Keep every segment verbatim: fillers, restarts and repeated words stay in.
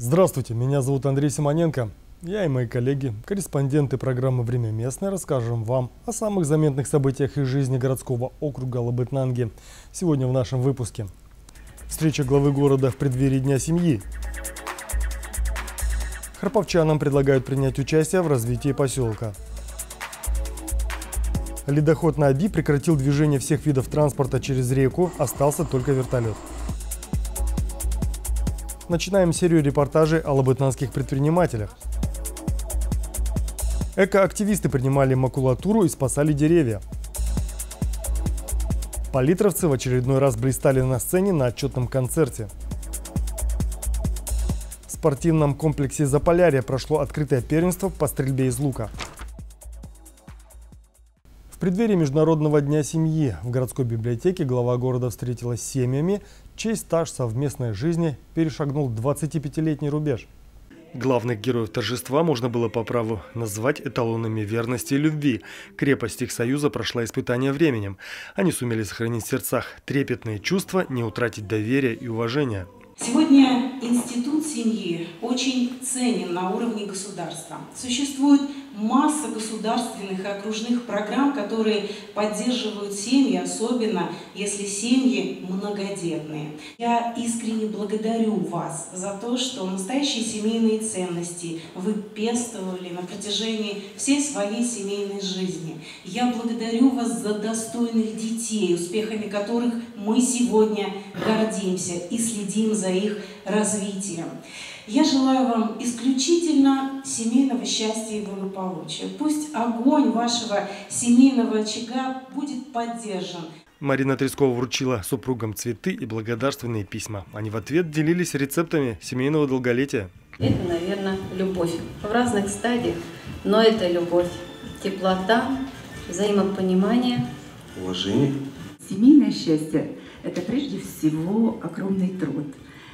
Здравствуйте, меня зовут Андрей Симоненко. Я и мои коллеги, корреспонденты программы «Время местное», расскажем вам о самых заметных событиях из жизни городского округа Лабытнанги. Сегодня в нашем выпуске. Встреча главы города в преддверии Дня семьи. Харповчанам предлагают принять участие в развитии поселка. Ледоход на Оби прекратил движение всех видов транспорта через реку, остался только вертолет. Начинаем серию репортажей о лабытнанских предпринимателях. Экоактивисты принимали макулатуру и спасали деревья. Политровцы в очередной раз блистали на сцене на отчетном концерте. В спортивном комплексе «Заполярье» прошло открытое первенство по стрельбе из лука. В преддверии Международного дня семьи в городской библиотеке глава города встретилась с семьями, чей стаж совместной жизни перешагнул двадцатипятилетний рубеж. Главных героев торжества можно было по праву назвать эталонами верности и любви. Крепость их союза прошла испытание временем. Они сумели сохранить в сердцах трепетные чувства, не утратить доверия и уважения. Сегодня институт семьи очень ценен на уровне государства. Существует масса государственных и окружных программ, которые поддерживают семьи, особенно если семьи многодетные. Я искренне благодарю вас за то, что настоящие семейные ценности вы пестовали на протяжении всей своей семейной жизни. Я благодарю вас за достойных детей, успехами которых мы сегодня гордимся и следим за их развитием. Я желаю вам исключительно семейного счастья и благополучия. Пусть огонь вашего семейного очага будет поддержан. Марина Трескова вручила супругам цветы и благодарственные письма. Они в ответ делились рецептами семейного долголетия. Это, наверное, любовь. В разных стадиях, но это любовь. Теплота, взаимопонимание. Уважение. Семейное счастье – это прежде всего огромный труд.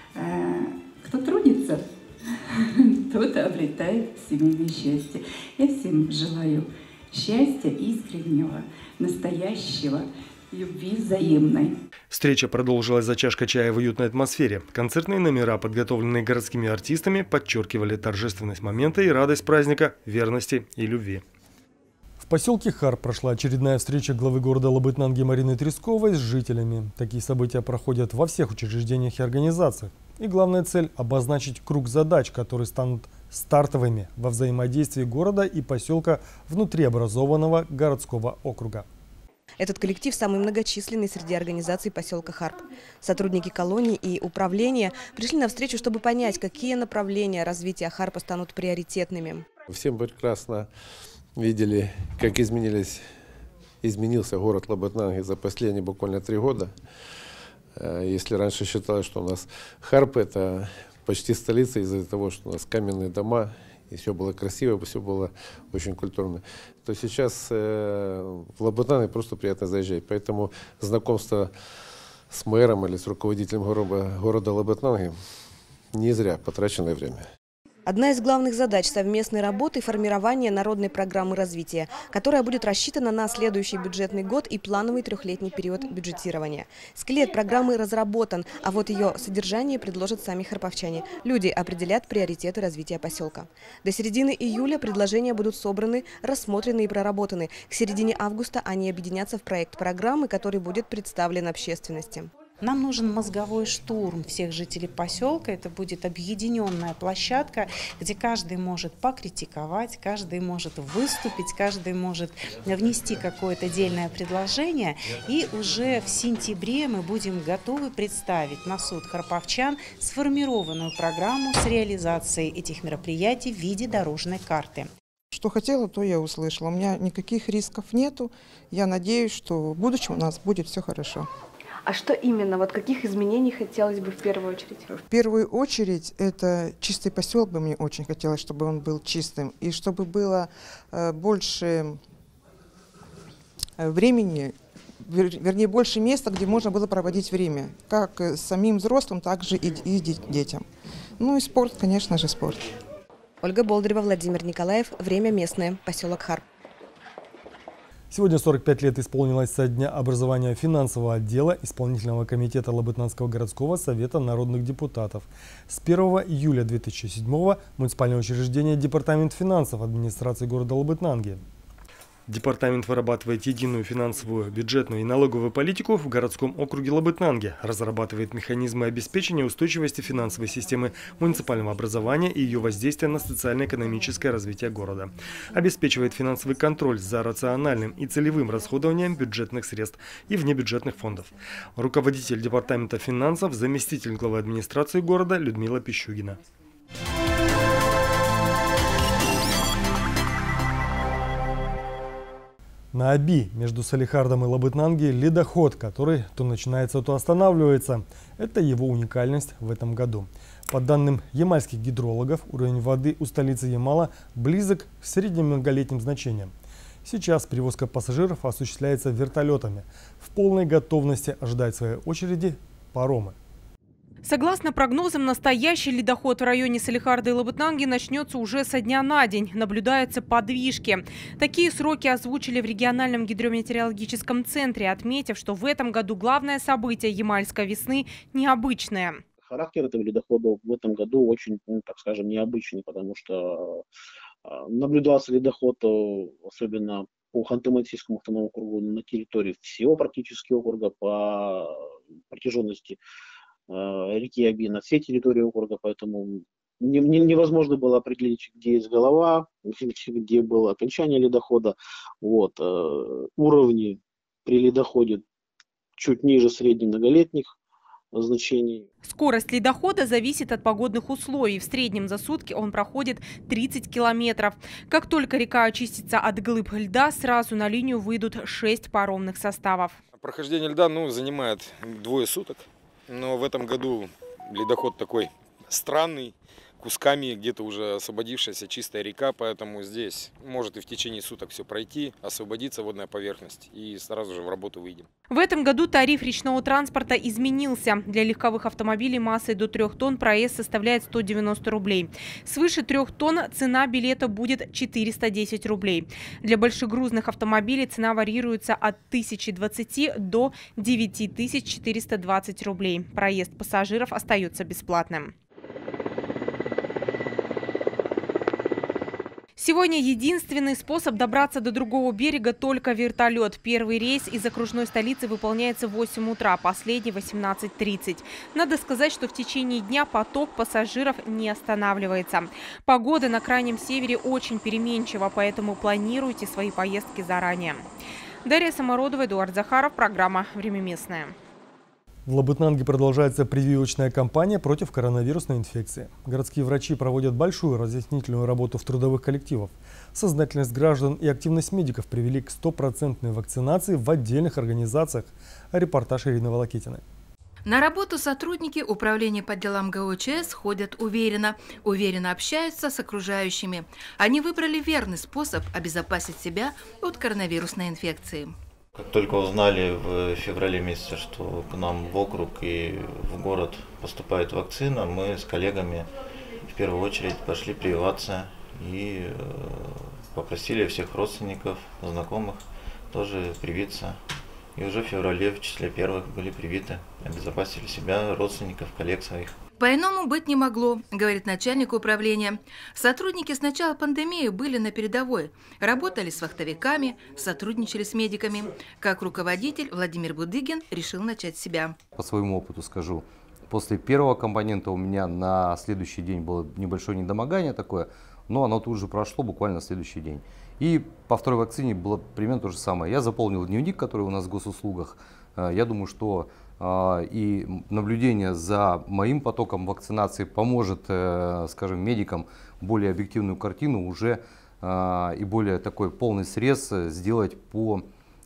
Кто трудится, тот обретает семейное счастье. Я всем желаю счастья искреннего, настоящего, любви взаимной. Встреча продолжилась за чашкой чая в уютной атмосфере. Концертные номера, подготовленные городскими артистами, подчеркивали торжественность момента и радость праздника, верности и любви. В поселке Харп прошла очередная встреча главы города Лабытнанги Марины Тресковой с жителями. Такие события проходят во всех учреждениях и организациях. И главная цель – обозначить круг задач, которые станут стартовыми во взаимодействии города и поселка внутри образованного городского округа. Этот коллектив самый многочисленный среди организаций поселка Харп. Сотрудники колонии и управления пришли на встречу, чтобы понять, какие направления развития Харпа станут приоритетными. Всем прекрасно видели, как изменились, изменился город Лабытнанги за последние буквально три года. Если раньше считалось, что у нас Харп – это почти столица из-за того, что у нас каменные дома, и все было красиво, все было очень культурно, то сейчас э, в Лабытнанги просто приятно заезжать. Поэтому знакомство с мэром или с руководителем города, города Лабытнанги не зря потраченное время. Одна из главных задач совместной работы – формирование народной программы развития, которая будет рассчитана на следующий бюджетный год и плановый трехлетний период бюджетирования. Скелет программы разработан, а вот ее содержание предложат сами харповчане. Люди определят приоритеты развития поселка. До середины июля предложения будут собраны, рассмотрены и проработаны. К середине августа они объединятся в проект программы, который будет представлен общественности. Нам нужен мозговой штурм всех жителей поселка. Это будет объединенная площадка, где каждый может покритиковать, каждый может выступить, каждый может внести какое-то дельное предложение. И уже в сентябре мы будем готовы представить на суд харповчан сформированную программу с реализацией этих мероприятий в виде дорожной карты. Что хотела, то я услышала. У меня никаких рисков нету. Я надеюсь, что в будущем у нас будет все хорошо. А что именно? Вот каких изменений хотелось бы в первую очередь? В первую очередь это чистый поселок бы мне очень хотелось, чтобы он был чистым. И чтобы было э, больше времени, вер, вернее больше места, где можно было проводить время. Как самим взрослым, так же и, и детям. Ну и спорт, конечно же, спорт. Ольга Болдырева, Владимир Николаев. Время местное. Поселок Харп. Сегодня сорок пять лет исполнилось со дня образования финансового отдела исполнительного комитета Лабытнангского городского совета народных депутатов. С первого июля две тысячи седьмого муниципальное учреждение Департамент финансов администрации города Лабытнанги. Департамент вырабатывает единую финансовую, бюджетную и налоговую политику в городском округе Лабытнанги, разрабатывает механизмы обеспечения устойчивости финансовой системы муниципального образования и ее воздействия на социально-экономическое развитие города, обеспечивает финансовый контроль за рациональным и целевым расходованием бюджетных средств и внебюджетных фондов. Руководитель Департамента финансов, заместитель главы администрации города Людмила Пищугина. На Оби между Салихардом и Лабытнанги ледоход, который то начинается, то останавливается. Это его уникальность в этом году. По данным ямальских гидрологов, уровень воды у столицы Ямала близок к средним многолетним значениям. Сейчас перевозка пассажиров осуществляется вертолетами. В полной готовности ожидать своей очереди паромы. Согласно прогнозам, настоящий ледоход в районе Салихарда и Лабытнанги начнется уже со дня на день. Наблюдаются подвижки. Такие сроки озвучили в региональном гидрометеорологическом центре, отметив, что в этом году главное событие ямальской весны необычное. Характер этого ледохода в этом году очень, ну, так скажем, необычный, потому что наблюдался ледоход, особенно по Ханты-Мансийскому автономному округу, на территории всего практически округа по протяженности реки Оби на всей территории округа, поэтому не, не, невозможно было определить, где есть голова, где было окончание ледохода. Вот. Уровни при ледоходе чуть ниже среднемноголетних значений. Скорость ледохода зависит от погодных условий. В среднем за сутки он проходит тридцать километров. Как только река очистится от глыб льда, сразу на линию выйдут шесть паромных составов. Прохождение льда ну, занимает двое суток. Но в этом году ледоход такой странный, кусками где-то уже освободившаяся чистая река, поэтому здесь может и в течение суток все пройти, освободиться водная поверхность и сразу же в работу выйдем. В этом году тариф речного транспорта изменился. Для легковых автомобилей массой до трёх тонн проезд составляет сто девяносто рублей. Свыше трёх тонн цена билета будет четыреста десять рублей. Для большегрузных автомобилей цена варьируется от тысячи двадцати до девяти тысяч четырёхсот двадцати рублей. Проезд пассажиров остается бесплатным. Сегодня единственный способ добраться до другого берега – только вертолет. Первый рейс из окружной столицы выполняется в восемь утра, последний – в восемнадцать тридцать. Надо сказать, что в течение дня поток пассажиров не останавливается. Погода на крайнем севере очень переменчива, поэтому планируйте свои поездки заранее. Дарья Самородова, Эдуард Захаров, программа «Время местное». В Лабытнанге продолжается прививочная кампания против коронавирусной инфекции. Городские врачи проводят большую разъяснительную работу в трудовых коллективах. Сознательность граждан и активность медиков привели к стопроцентной вакцинации в отдельных организациях. Репортаж Ирины Волокитиной. На работу сотрудники управления по делам ГОЧС ходят уверенно, уверенно общаются с окружающими. Они выбрали верный способ обезопасить себя от коронавирусной инфекции. Как только узнали в феврале месяце, что к нам в округ и в город поступает вакцина, мы с коллегами в первую очередь пошли прививаться и попросили всех родственников, знакомых тоже привиться. И уже в феврале в числе первых были привиты, обезопасили себя, родственников, коллег своих. По-иному быть не могло, говорит начальник управления. Сотрудники с начала пандемии были на передовой, работали с вахтовиками, сотрудничали с медиками. Как руководитель Владимир Будыгин решил начать с себя. По своему опыту скажу, после первого компонента у меня на следующий день было небольшое недомогание такое, но оно тут же прошло буквально на следующий день. И по второй вакцине было примерно то же самое. Я заполнил дневник, который у нас в госуслугах. Я думаю, что и наблюдение за моим потоком вакцинации поможет, скажем, медикам более объективную картину уже и более такой полный срез сделать по,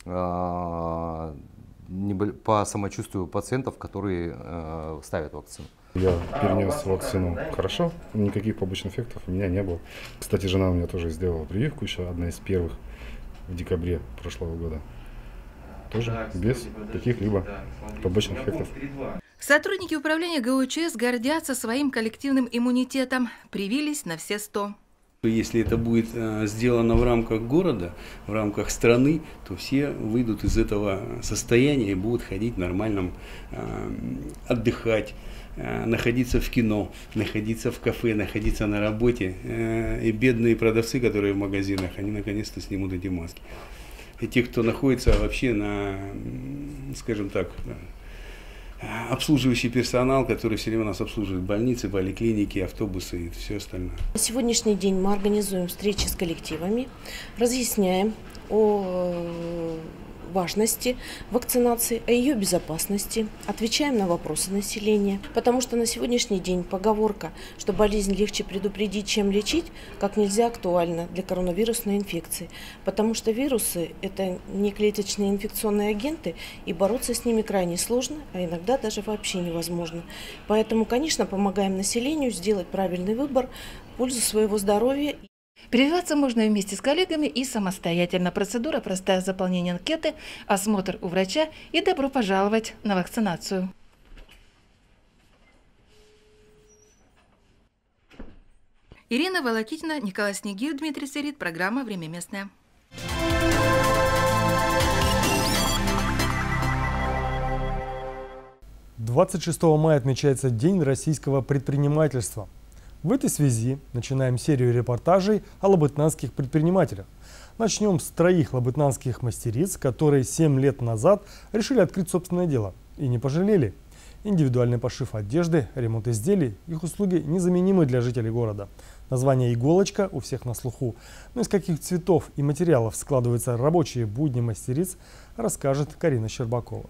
по самочувствию пациентов, которые ставят вакцину. Я перенес вакцину хорошо, никаких побочных эффектов у меня не было. Кстати, жена у меня тоже сделала прививку, еще одна из первых в декабре прошлого года. Тоже без каких-либо побочных эффектов. Сотрудники управления ГОЧС гордятся своим коллективным иммунитетом, привились на все сто. Если это будет сделано в рамках города, в рамках страны, то все выйдут из этого состояния и будут ходить нормально, отдыхать, находиться в кино, находиться в кафе, находиться на работе. И бедные продавцы, которые в магазинах, они наконец-то снимут эти маски. И те, кто находится вообще на, скажем так, обслуживающий персонал, который все время нас обслуживает, больницы, поликлиники, автобусы и все остальное. На сегодняшний день мы организуем встречи с коллективами, разъясняем о важности вакцинации, о ее безопасности, отвечаем на вопросы населения. Потому что на сегодняшний день поговорка, что болезнь легче предупредить, чем лечить, как нельзя актуальна для коронавирусной инфекции. Потому что вирусы – это неклеточные инфекционные агенты, и бороться с ними крайне сложно, а иногда даже вообще невозможно. Поэтому, конечно, помогаем населению сделать правильный выбор в пользу своего здоровья. Прививаться можно вместе с коллегами и самостоятельно. Процедура простая: заполнение анкеты, осмотр у врача и добро пожаловать на вакцинацию. Ирина Волокитина, Николай Снегирев, Дмитрий Серит. Программа «Время местное». двадцать шестого мая отмечается День российского предпринимательства. В этой связи начинаем серию репортажей о лабытнанских предпринимателях. Начнем с троих лабытнанских мастериц, которые семь лет назад решили открыть собственное дело и не пожалели. Индивидуальный пошив одежды, ремонт изделий, их услуги незаменимы для жителей города. Название «Иголочка» у всех на слуху. Но из каких цветов и материалов складываются рабочие будни мастериц, расскажет Карина Щербакова.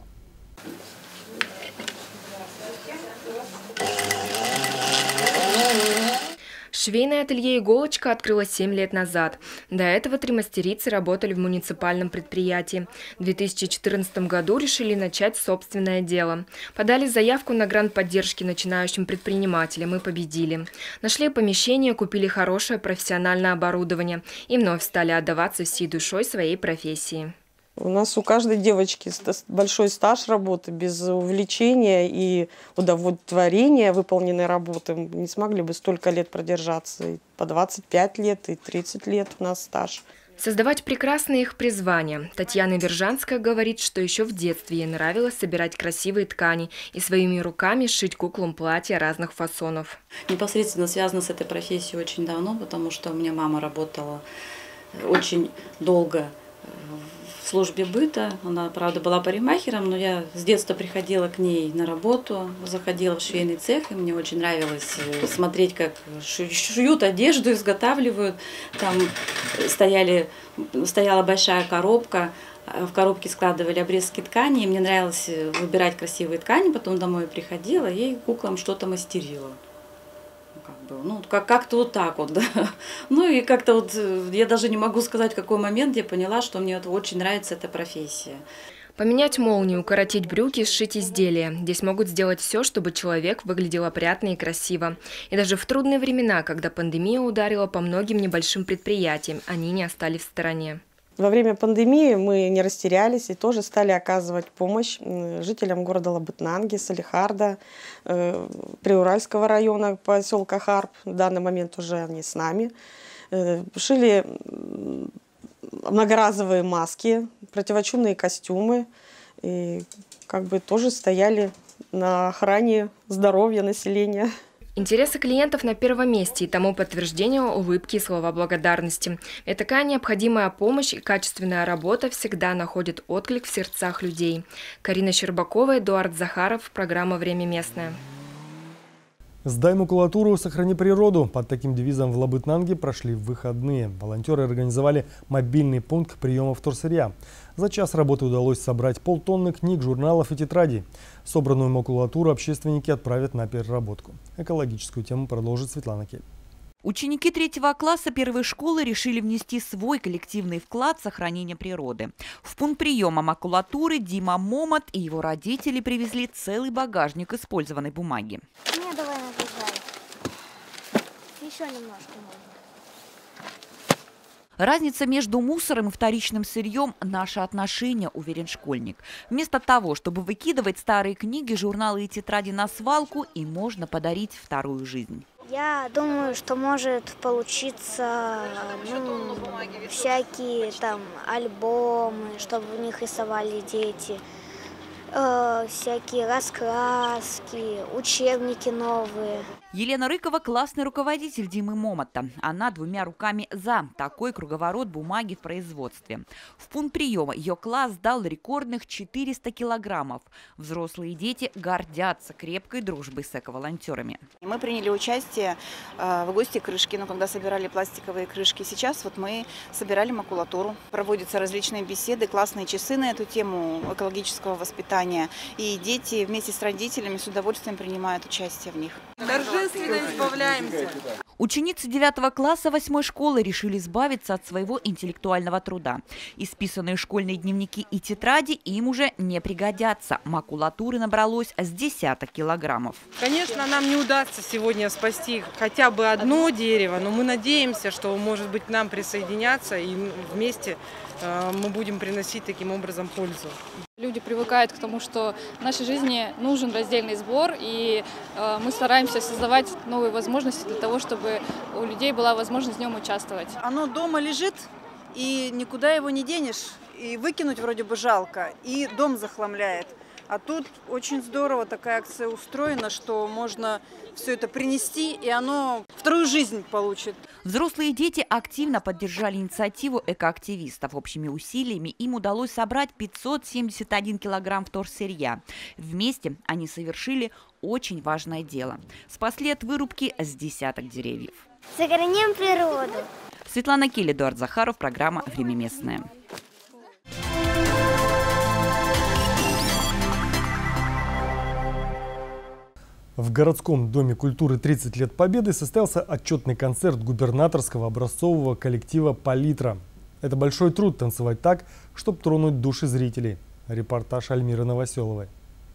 Швейное ателье «Иголочка» открылось семь лет назад. До этого три мастерицы работали в муниципальном предприятии. В две тысячи четырнадцатом году решили начать собственное дело. Подали заявку на грант поддержки начинающим предпринимателям и победили. Нашли помещение, купили хорошее профессиональное оборудование и вновь стали отдаваться всей душой своей профессии. У нас у каждой девочки большой стаж работы, без увлечения и удовлетворения выполненной работы не смогли бы столько лет продержаться. И по двадцать пять лет и тридцать лет у нас стаж. Создавать прекрасные их призвания. Татьяна Вержанская говорит, что еще в детстве ей нравилось собирать красивые ткани и своими руками шить куклам платья разных фасонов. Непосредственно связана с этой профессией очень давно, потому что у меня мама работала очень долго в службе быта. Она, правда, была парикмахером, но я с детства приходила к ней на работу, заходила в швейный цех, и мне очень нравилось смотреть, как шьют одежду, изготавливают. Там стояли, стояла большая коробка, в коробке складывали обрезки ткани, и мне нравилось выбирать красивые ткани, потом домой приходила и куклам что-то мастерила. Ну, как- как-то вот так вот, да. Ну и как-то вот, я даже не могу сказать, в какой момент я поняла, что мне вот очень нравится эта профессия. Поменять молнию, укоротить брюки, сшить изделия. Здесь могут сделать все, чтобы человек выглядел опрятно и красиво. И даже в трудные времена, когда пандемия ударила по многим небольшим предприятиям, они не остались в стороне. Во время пандемии мы не растерялись и тоже стали оказывать помощь жителям города Лабытнанги, Салихарда, э, Приуральского района, поселка Харп. В данный момент уже они с нами. Э, шили многоразовые маски, противочумные костюмы. И как бы тоже стояли на охране здоровья населения. Интересы клиентов на первом месте, и тому подтверждение улыбки и слова благодарности. Ведь такая необходимая помощь и качественная работа всегда находят отклик в сердцах людей. Карина Щербакова, Эдуард Захаров. Программа «Время местное». «Сдай макулатуру, сохрани природу». Под таким девизом в Лабытнанге прошли выходные. Волонтеры организовали мобильный пункт приема вторсырья. За час работы удалось собрать полтонны книг, журналов и тетрадей. Собранную макулатуру общественники отправят на переработку. Экологическую тему продолжит Светлана Кель. Ученики третьего класса первой школы решили внести свой коллективный вклад в сохранение природы. В пункт приема макулатуры Дима Момот и его родители привезли целый багажник использованной бумаги. Не, давай набежай. Еще немножко можно. Разница между мусором и вторичным сырьем – наше отношение, уверен школьник. Вместо того, чтобы выкидывать старые книги, журналы и тетради на свалку, им можно подарить вторую жизнь. Я думаю, что может получиться ну, всякие там альбомы, чтобы в них рисовали дети, э, всякие раскраски, учебники новые. Елена Рыкова – классный руководитель Димы Момота. Она двумя руками за такой круговорот бумаги в производстве. В пункт приема ее класс сдал рекордных четыреста килограммов. Взрослые дети гордятся крепкой дружбой с эко-волонтерами. Мы приняли участие в гости крышки, но когда собирали пластиковые крышки. Сейчас вот мы собирали макулатуру. Проводятся различные беседы, классные часы на эту тему экологического воспитания. И дети вместе с родителями с удовольствием принимают участие в них. Торжественно избавляемся. Ученицы девятого класса восьмой школы решили избавиться от своего интеллектуального труда. Исписанные школьные дневники и тетради им уже не пригодятся. Макулатуры набралось с десяток килограммов. Конечно, нам не удастся сегодня спасти хотя бы одно дерево, но мы надеемся, что, может быть, к нам присоединятся и вместе мы будем приносить таким образом пользу. Люди привыкают к тому, что в нашей жизни нужен раздельный сбор, и э, мы стараемся создавать новые возможности для того, чтобы у людей была возможность в нем участвовать. Оно дома лежит, и никуда его не денешь, и выкинуть вроде бы жалко, и дом захламляет. А тут очень здорово такая акция устроена, что можно все это принести, и оно вторую жизнь получит. Взрослые дети активно поддержали инициативу экоактивистов. Общими усилиями им удалось собрать пятьсот семьдесят один килограмм вторсырья. Вместе они совершили очень важное дело. Спасли от вырубки с десяток деревьев. Сохраним природу. Светлана Кель, Эдуард Захаров, программа «Время местное». В городском доме культуры тридцать лет Победы состоялся отчетный концерт губернаторского образцового коллектива «Палитра». Это большой труд танцевать так, чтобы тронуть души зрителей. Репортаж Альмиры Новоселовой.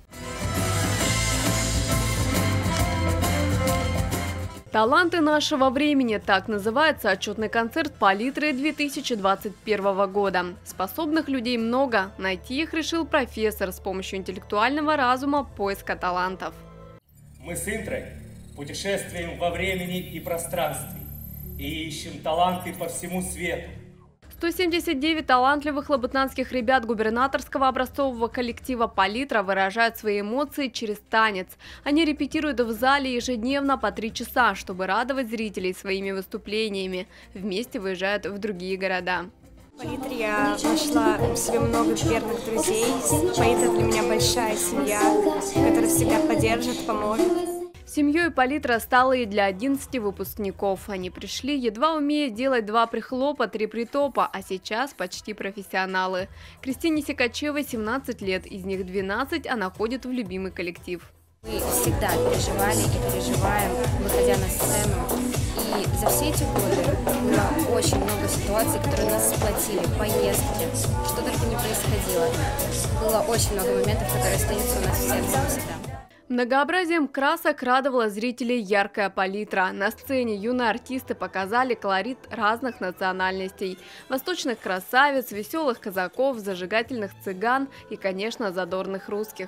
«Таланты нашего времени» – так называется отчетный концерт «Палитры» две тысячи двадцать первого года. Способных людей много. Найти их решил профессор с помощью интеллектуального разума поиска талантов. Мы с Интрой путешествуем во времени и пространстве и ищем таланты по всему свету. сто семьдесят девять талантливых лабытнанских ребят губернаторского образцового коллектива «Палитра» выражают свои эмоции через танец. Они репетируют в зале ежедневно по три часа, чтобы радовать зрителей своими выступлениями. Вместе выезжают в другие города. В Палитре я нашла в себе много верных друзей. Палитра для меня большая семья, которая всегда поддержит, поможет. Семьей «Палитра» стала и для одиннадцати выпускников. Они пришли, едва умея делать два прихлопа, три притопа, а сейчас почти профессионалы. Кристине Сикачевой семнадцать лет, из них двенадцать она ходит в любимый коллектив. Мы всегда переживали и переживаем, выходя на сцену. И за все эти годы было очень много ситуаций, которые нас сплотили, поездки, что только не происходило. Было очень много моментов, которые остаются у нас в сердце навсегда. Многообразием красок радовала зрителей яркая палитра. На сцене юные артисты показали колорит разных национальностей. Восточных красавиц, веселых казаков, зажигательных цыган и, конечно, задорных русских.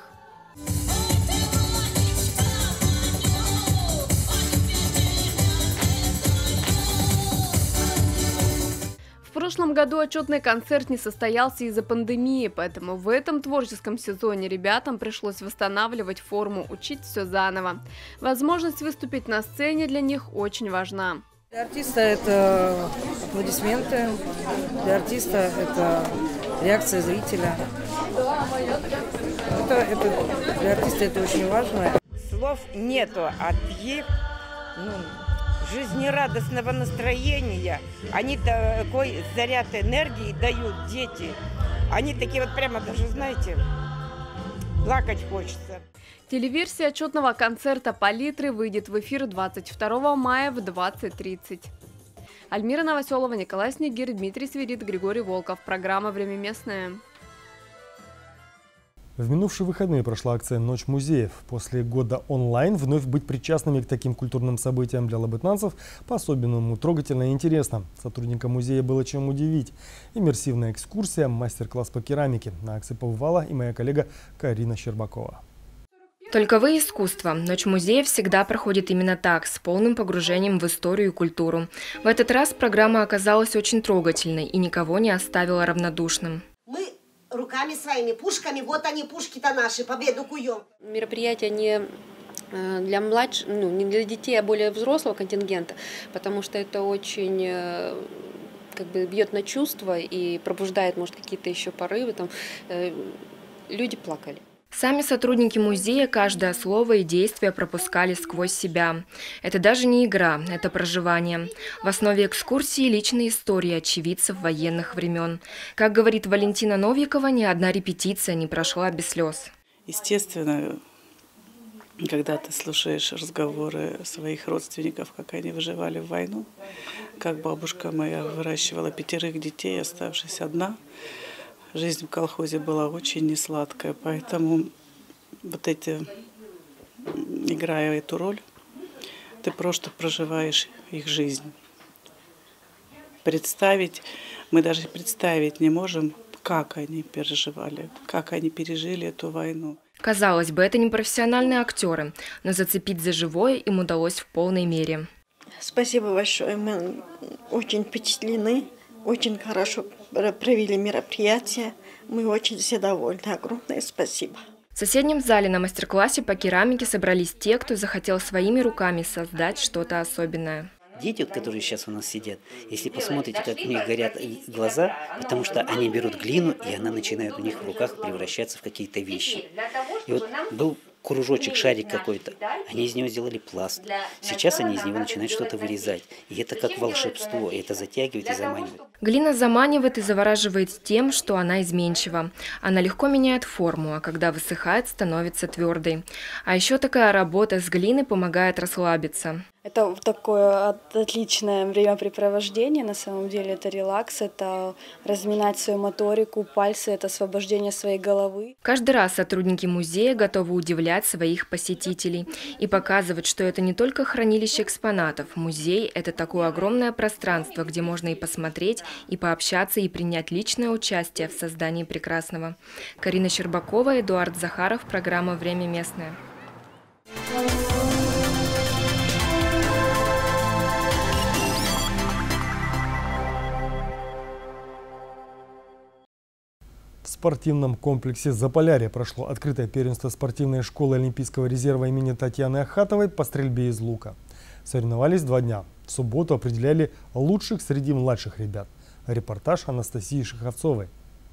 В прошлом году отчетный концерт не состоялся из-за пандемии, поэтому в этом творческом сезоне ребятам пришлось восстанавливать форму, учить все заново. Возможность выступить на сцене для них очень важна. Для артиста это аплодисменты, для артиста это реакция зрителя. Это, это, для артиста это очень важно. Слов нету от их ну, жизнерадостного настроения. Они такой заряд энергии дают, дети. Они такие вот прямо даже, знаете, плакать хочется. Телеверсия отчетного концерта «Палитры» выйдет в эфир двадцать второго мая в двадцать тридцать. Альмира Новоселова, Николай Снегирь, Дмитрий Свирид, Григорий Волков. Программа «Время местное». В минувшие выходные прошла акция «Ночь музеев». После года онлайн вновь быть причастными к таким культурным событиям для лабытнанцев по-особенному трогательно и интересно. Сотрудникам музея было чем удивить. Иммерсивная экскурсия, мастер-класс по керамике. На акции побывала и моя коллега Карина Щербакова. Только-вы искусство. Ночь музея всегда проходит именно так, с полным погружением в историю и культуру. В этот раз программа оказалась очень трогательной и никого не оставила равнодушным. Мы руками своими, пушками, вот они, пушки-то наши, победу куем. Мероприятие не для младших, ну, не для детей, а более взрослого контингента, потому что это очень как бы бьет на чувства и пробуждает, может, какие-то еще порывы. Там, люди плакали. Сами сотрудники музея каждое слово и действие пропускали сквозь себя. Это даже не игра, это проживание. В основе экскурсии личные истории очевидцев военных времен. Как говорит Валентина Новикова, ни одна репетиция не прошла без слез. Естественно, когда ты слушаешь разговоры своих родственников, как они выживали в войну, как бабушка моя выращивала пятерых детей, оставшись одна, жизнь в колхозе была очень несладкая, поэтому вот эти, играя эту роль, ты просто проживаешь их жизнь. Представить, мы даже представить не можем, как они переживали, как они пережили эту войну. Казалось бы, это не профессиональные актеры, но зацепить за живое им удалось в полной мере. Спасибо большое, мы очень впечатлены. Очень хорошо провели мероприятие. Мы очень все довольны. Огромное спасибо. В соседнем зале на мастер-классе по керамике собрались те, кто захотел своими руками создать что-то особенное. Дети, вот, которые сейчас у нас сидят, если посмотрите, как у них горят глаза, потому что они берут глину, и она начинает у них в руках превращаться в какие-то вещи. И вот был кружочек, шарик какой-то, они из него сделали пласт. Сейчас они из него начинают что-то вырезать. И это как волшебство, и это затягивает и заманивает. Глина заманивает и завораживает тем, что она изменчива. Она легко меняет форму, а когда высыхает, становится твердой. А еще такая работа с глиной помогает расслабиться. Это такое отличное времяпрепровождение, на самом деле это релакс, это разминать свою моторику, пальцы, это освобождение своей головы. Каждый раз сотрудники музея готовы удивлять своих посетителей и показывать, что это не только хранилище экспонатов. Музей – это такое огромное пространство, где можно и посмотреть, и пообщаться, и принять личное участие в создании прекрасного. Карина Щербакова, Эдуард Захаров, программа «Время местное». В спортивном комплексе «Заполярье» прошло открытое первенство спортивной школы Олимпийского резерва имени Татьяны Ахатовой по стрельбе из лука. Соревновались два дня. В субботу определяли лучших среди младших ребят. Репортаж Анастасии Шиховцовой.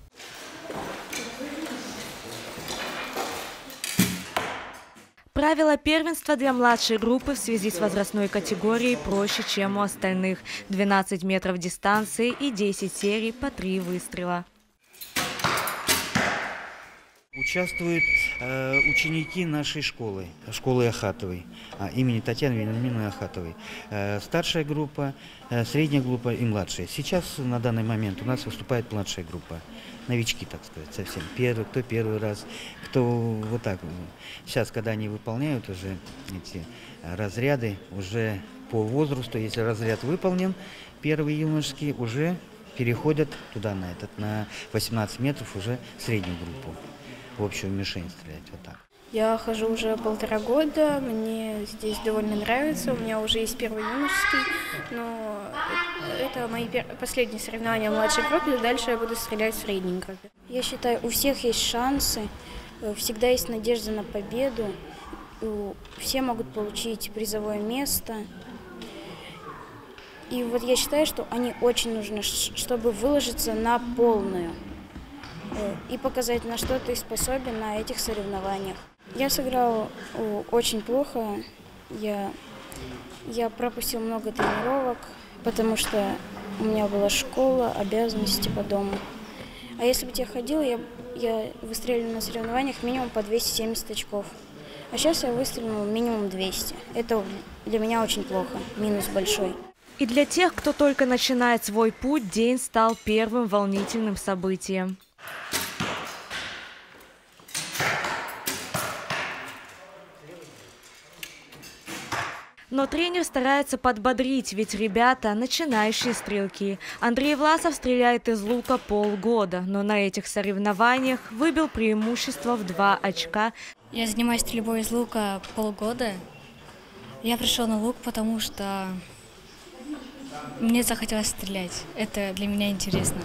Правила первенства для младшей группы в связи с возрастной категорией проще, чем у остальных. двенадцать метров дистанции и десять серий по три выстрела. Участвуют э, ученики нашей школы, школы Ахатовой, а, имени Татьяны Вениаминовны Ахатовой. Э, старшая группа, э, средняя группа и младшая. Сейчас на данный момент у нас выступает младшая группа. Новички, так сказать, совсем. Первый, кто первый раз, кто вот так. Сейчас, когда они выполняют уже эти разряды, уже по возрасту, если разряд выполнен, первый юношеский, уже переходят туда, на этот, на восемнадцать метров, уже среднюю группу. В общую мишень стрелять, вот так. Я хожу уже полтора года, мне здесь довольно нравится, у меня уже есть первый юношеский, но это мои последние соревнования в младшей группе, дальше я буду стрелять в средней группе. Я считаю, у всех есть шансы, всегда есть надежда на победу, все могут получить призовое место. И вот я считаю, что они очень нужны, чтобы выложиться на полную и показать, на что ты способен на этих соревнованиях. Я сыграл очень плохо, я, я пропустил много тренировок, потому что у меня была школа, обязанности по дому. А если бы я ходила, я, я выстреливала на соревнованиях минимум по двести семьдесят очков. А сейчас я выстрелила минимум двести. Это для меня очень плохо, минус большой. И для тех, кто только начинает свой путь, день стал первым волнительным событием. Но тренер старается подбодрить, ведь ребята начинающие стрелки. Андрей Власов стреляет из лука полгода, но на этих соревнованиях выбил преимущество в два очка. Я занимаюсь стрельбой из лука полгода. Я пришел на лук, потому что мне захотелось стрелять. Это для меня интересно.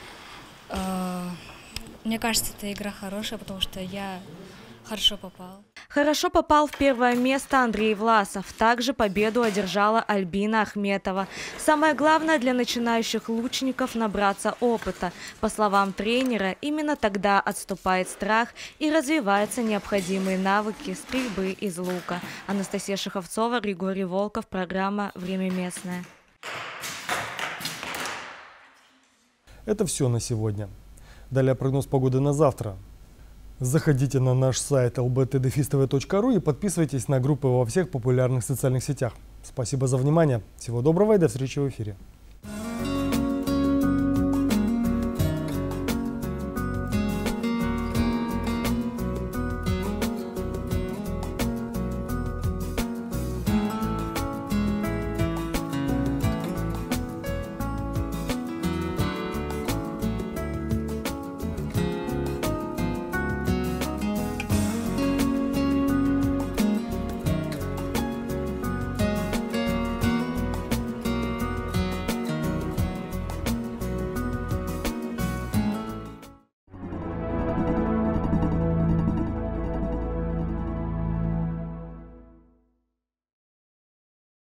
Мне кажется, эта игра хорошая, потому что я хорошо попал. Хорошо попал в первое место Андрей Власов. Также победу одержала Альбина Ахметова. Самое главное для начинающих лучников – набраться опыта. По словам тренера, именно тогда отступает страх и развиваются необходимые навыки стрельбы из лука. Анастасия Шаховцова, Григорий Волков, программа «Время местное». Это все на сегодня. Далее прогноз погоды на завтра. Заходите на наш сайт эл бэ тэ дефис тэ вэ точка ру и подписывайтесь на группы во всех популярных социальных сетях. Спасибо за внимание. Всего доброго и до встречи в эфире.